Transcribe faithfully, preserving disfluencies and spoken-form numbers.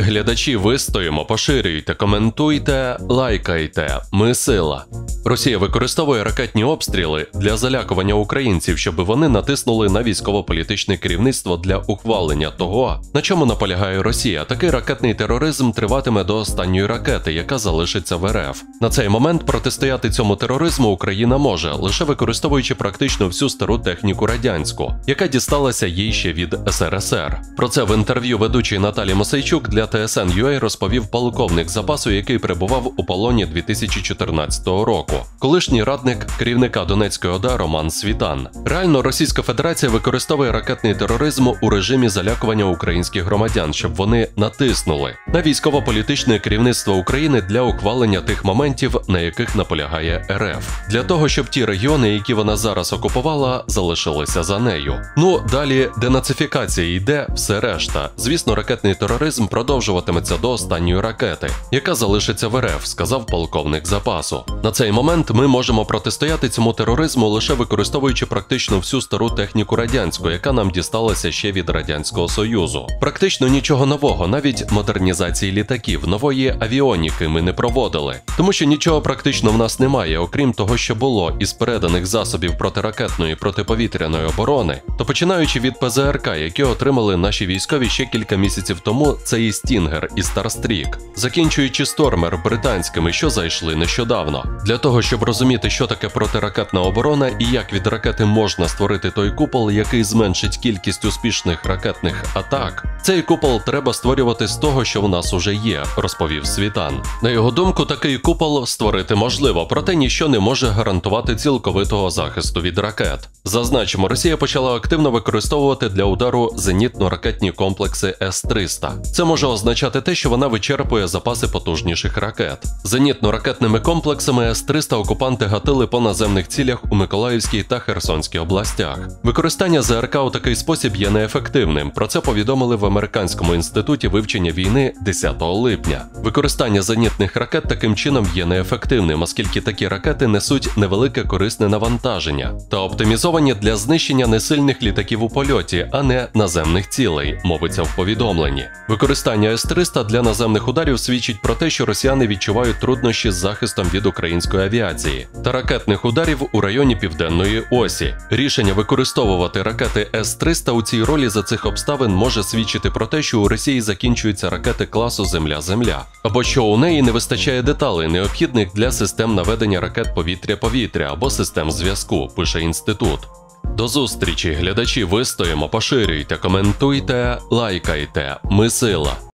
глядачі, вистоїмо, поширюйте, коментуйте, лайкайте. Ми сила. Росія використовує ракетні обстріли для залякування українців, щоб вони натиснули на військово-політичне керівництво для ухвалення того, на чому наполягає Росія. Такий ракетний тероризм триватиме до останньої ракети, яка залишиться в РФ. На цей момент протистояти цьому тероризму Україна може, лише використовуючи практично всю стару техніку радянську, яка дісталася їй ще від ес ер ес ер. Про це в інтерв'ю ведучий Наталі Мосейчук для Т С Н точка Ю А розповів полковник запасу, який перебував у полоні дві тисячі чотирнадцятого року. Колишній радник керівника Донецької О Д А Роман Світан. Реально, Російська Федерація використовує ракетний тероризм у режимі залякування українських громадян, щоб вони натиснули на військово-політичне керівництво України для ухвалення тих моментів, на яких наполягає Р Ф. Для того, щоб ті регіони, які вона зараз окупувала, залишилися за нею. Ну, далі денацифікація йде, все решта. Звісно, ракетний тероризм продовжуватиметься до останньої ракети, яка залишиться в Р Ф, сказав полковник запасу. На цей момент ми можемо протистояти цьому тероризму лише використовуючи практично всю стару техніку радянську, яка нам дісталася ще від Радянського Союзу. Практично нічого нового, навіть модернізації літаків, нової авіоніки ми не проводили. Тому що нічого практично в нас немає, окрім того, що було із переданих засобів протиракетної протиповітряної оборони, то починаючи від П З Р К, які отримали наші військові ще кілька місяців тому, це і Стінгер, і Старстрік, закінчуючи Стормер британськими, що зайшли нещодавно. Для того, щоб розуміти, що таке протиракетна оборона і як від ракети можна створити той купол, який зменшить кількість успішних ракетних атак, цей купол треба створювати з того, що в нас уже є, розповів Світан. На його думку, такий купол створити можливо, проте ніщо не може гарантувати цілковитого захисту від ракет. Зазначимо, Росія почала активно використовувати для удару зенітно-ракетні комплекси С триста. Це може означати те, що вона вичерпує запаси потужніших ракет. Зенітно-ракетними комплексами С триста окупанти гатили по наземних цілях у Миколаївській та Херсонській областях. Використання З Р К у такий спосіб є неефективним. Про це повідомили в Американському інституті вивчення війни десятого липня. Використання зенітних ракет таким чином є неефективним, оскільки такі ракети несуть невелике корисне навантаження та оптимізовані для знищення несильних літаків у польоті, а не наземних цілей, мовиться в повідомленні. Використання С триста для наземних ударів свідчить про те, що росіяни відчувають труднощі з захистом від української авіації та ракетних ударів у районі Південної осі. Рішення використовувати ракети С триста у цій ролі за цих обставин може свідчити про те, що у Росії закінчуються ракети класу Земля-Земля, або що у неї не вистачає деталей, необхідних для систем наведення ракет повітря-повітря або систем зв'язку, пише інститут. До зустрічі, глядачі, вистоїмо, поширюйте, коментуйте, лайкайте. Ми сила.